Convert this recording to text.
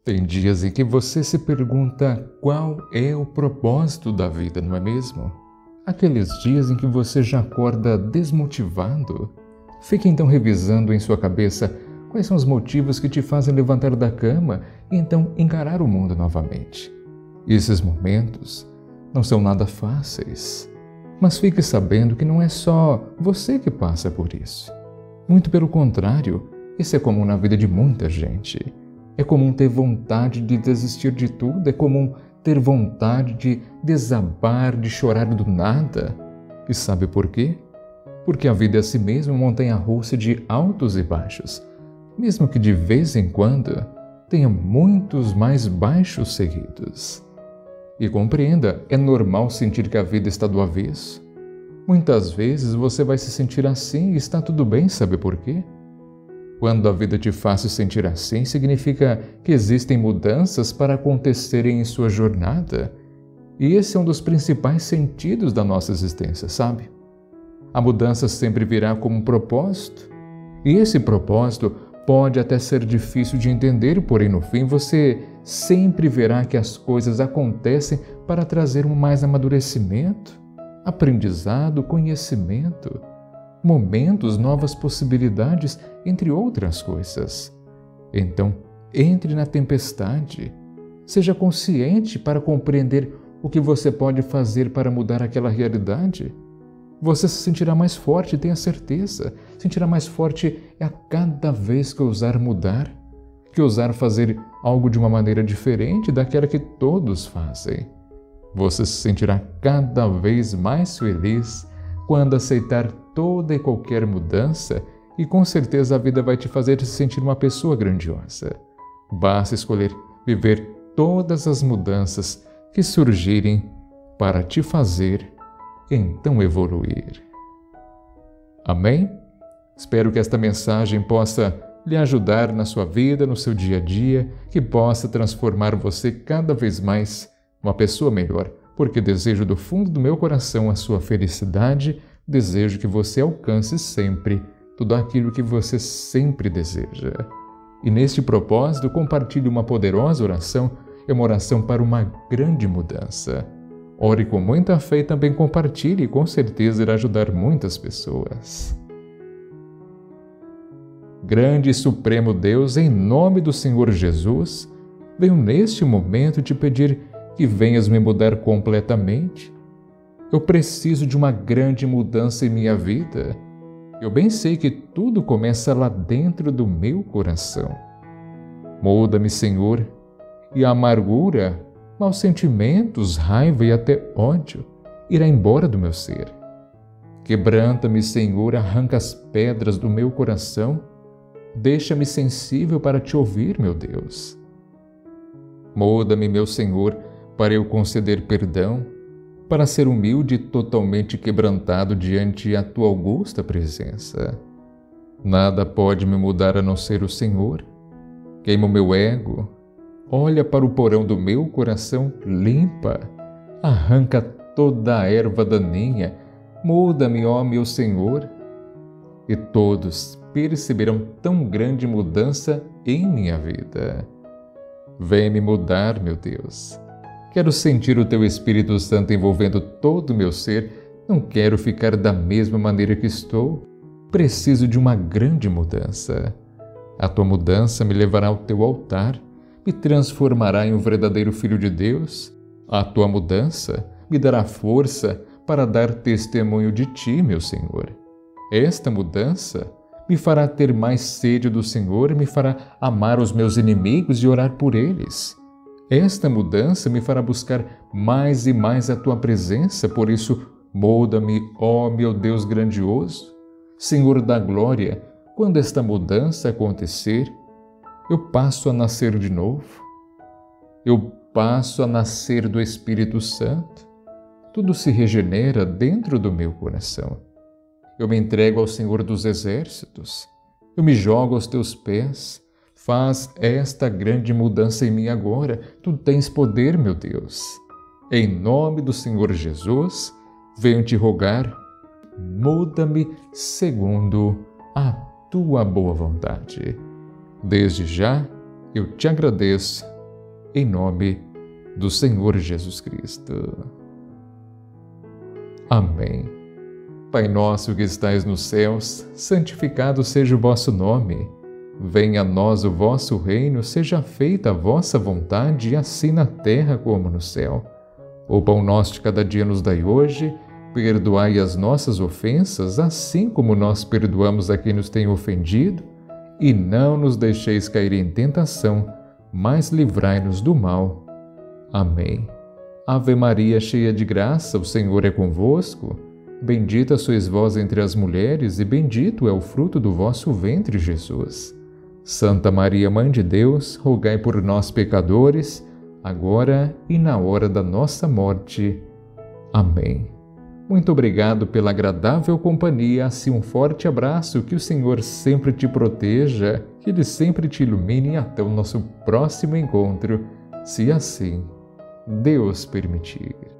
Tem dias em que você se pergunta qual é o propósito da vida, não é mesmo? Aqueles dias em que você já acorda desmotivado. Fica então revisando em sua cabeça quais são os motivos que te fazem levantar da cama e então encarar o mundo novamente. E esses momentos não são nada fáceis, mas fique sabendo que não é só você que passa por isso. Muito pelo contrário, isso é comum na vida de muita gente. É comum ter vontade de desistir de tudo, é comum ter vontade de desabar, de chorar do nada. E sabe por quê? Porque a vida é assim mesmo uma montanha-russa de altos e baixos, mesmo que de vez em quando tenha muitos mais baixos seguidos. E compreenda, é normal sentir que a vida está do avesso. Muitas vezes você vai se sentir assim e está tudo bem, sabe por quê? Quando a vida te faz se sentir assim, significa que existem mudanças para acontecerem em sua jornada. E esse é um dos principais sentidos da nossa existência, sabe? A mudança sempre virá como um propósito. E esse propósito pode até ser difícil de entender, porém no fim você sempre verá que as coisas acontecem para trazer um mais amadurecimento, aprendizado, conhecimento, momentos, novas possibilidades, entre outras coisas. Então, entre na tempestade. Seja consciente para compreender o que você pode fazer para mudar aquela realidade. Você se sentirá mais forte, tenha certeza. Sentirá mais forte a cada vez que ousar mudar, que ousar fazer algo de uma maneira diferente daquela que todos fazem. Você se sentirá cada vez mais feliz quando aceitar toda e qualquer mudança, e com certeza a vida vai te fazer se sentir uma pessoa grandiosa. Basta escolher viver todas as mudanças que surgirem para te fazer então evoluir. Amém? Espero que esta mensagem possa lhe ajudar na sua vida, no seu dia a dia, que possa transformar você cada vez mais uma pessoa melhor, porque desejo do fundo do meu coração a sua felicidade, desejo que você alcance sempre tudo aquilo que você sempre deseja. E neste propósito, compartilhe uma poderosa oração, é uma oração para uma grande mudança. Ore com muita fé e também compartilhe, e com certeza irá ajudar muitas pessoas. Grande e supremo Deus, em nome do Senhor Jesus, venho neste momento te pedir que venhas me mudar completamente. Eu preciso de uma grande mudança em minha vida. Eu bem sei que tudo começa lá dentro do meu coração. Muda-me, Senhor, e a amargura, maus sentimentos, raiva e até ódio irá embora do meu ser. Quebranta-me, Senhor, arranca as pedras do meu coração. Deixa-me sensível para te ouvir, meu Deus. Muda-me, meu Senhor, para eu conceder perdão, para ser humilde e totalmente quebrantado diante a tua augusta presença. Nada pode me mudar a não ser o Senhor. Queima o meu ego, olha para o porão do meu coração, limpa, arranca toda a erva daninha, muda-me, ó meu Senhor, e todos perceberão tão grande mudança em minha vida. Vem me mudar, meu Deus. Quero sentir o Teu Espírito Santo envolvendo todo o meu ser. Não quero ficar da mesma maneira que estou. Preciso de uma grande mudança. A Tua mudança me levará ao Teu altar, me transformará em um verdadeiro Filho de Deus. A Tua mudança me dará força para dar testemunho de Ti, meu Senhor. Esta mudança me fará ter mais sede do Senhor e me fará amar os meus inimigos e orar por eles. Esta mudança me fará buscar mais e mais a Tua presença, por isso, muda-me, ó meu Deus grandioso. Senhor da glória, quando esta mudança acontecer, eu passo a nascer de novo. Eu passo a nascer do Espírito Santo. Tudo se regenera dentro do meu coração. Eu me entrego ao Senhor dos Exércitos. Eu me jogo aos Teus pés. Faz esta grande mudança em mim agora. Tu tens poder, meu Deus. Em nome do Senhor Jesus, venho te rogar, muda-me segundo a Tua boa vontade. Desde já, eu te agradeço em nome do Senhor Jesus Cristo. Amém. Pai nosso que estais nos céus, santificado seja o vosso nome. Venha a nós o vosso reino, seja feita a vossa vontade, assim na terra como no céu. O pão nosso de cada dia nos dai hoje, perdoai as nossas ofensas, assim como nós perdoamos a quem nos tem ofendido, e não nos deixeis cair em tentação, mas livrai-nos do mal. Amém. Ave Maria, cheia de graça, o Senhor é convosco. Bendita sois vós entre as mulheres, e bendito é o fruto do vosso ventre, Jesus. Santa Maria, Mãe de Deus, rogai por nós, pecadores, agora e na hora da nossa morte. Amém. Muito obrigado pela agradável companhia, assim um forte abraço, que o Senhor sempre te proteja, que Ele sempre te ilumine e até o nosso próximo encontro, se assim Deus permitir.